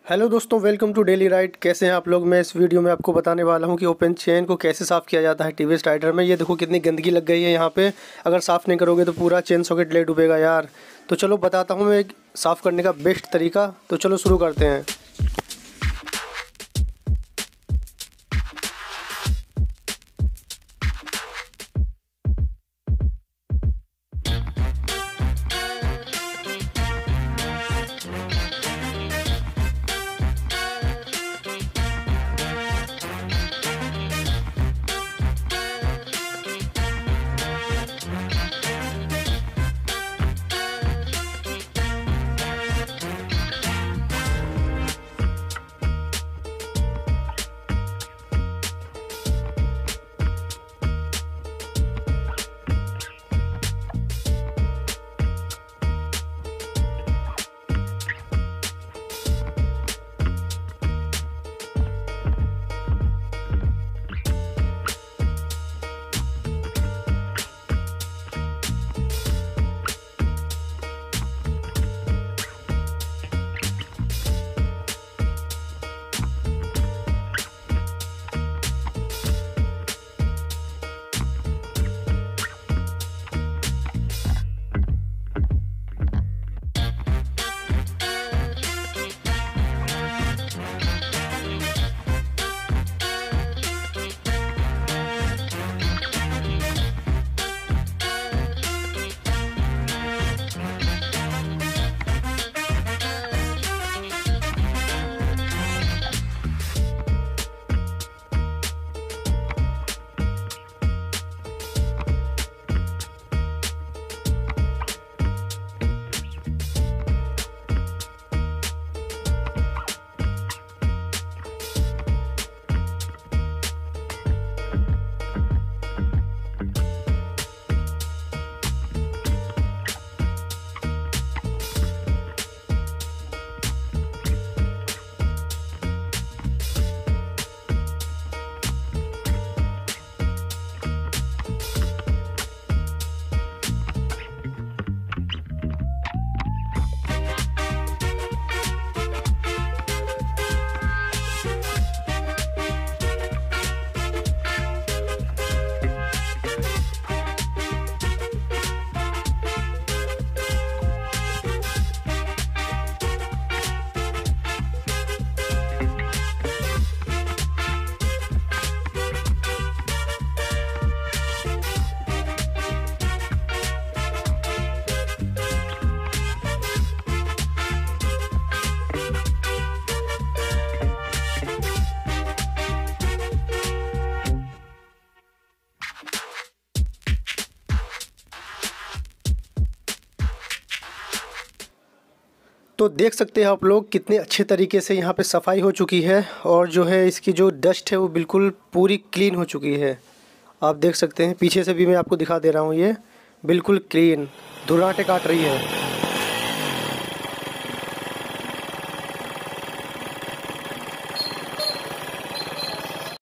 Hello दोस्तों, welcome to daily ride. कैसे हैं आप लोग। मैं इस वीडियो में आपको बताने वाला हूं कि ओपन चेन को कैसे साफ़ किया जाता है टीवीएस राइडर में। ये देखो कितनी गंदगी लग गई है यहाँ पे। अगर साफ़ नहीं करोगे तो पूरा चेन सॉकेट ले डूबेगा यार। तो चलो बताता हूँ मैं साफ़ करने का बेस्ट तरीका। तो चलो शुरू करते हैं। तो देख सकते हैं आप लोग कितने अच्छे तरीके से यहाँ पे सफाई हो चुकी है। और जो है इसकी जो डस्ट है वो बिल्कुल पूरी क्लीन हो चुकी है। आप देख सकते हैं, पीछे से भी मैं आपको दिखा दे रहा हूँ, ये बिल्कुल क्लीन धुर्राटे काट रही है।